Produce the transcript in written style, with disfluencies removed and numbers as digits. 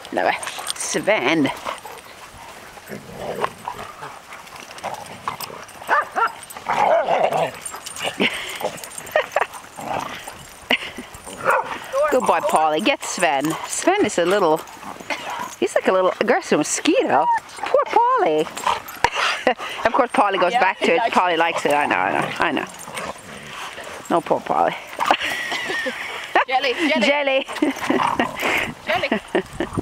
No, Sven. Good boy, Paulie. Get Sven. Sven is he's like a little aggressive mosquito. Poor Paulie. Of course, Paulie goes back to it. Paulie likes it. I know. No, poor Paulie. Jelly. Jelly.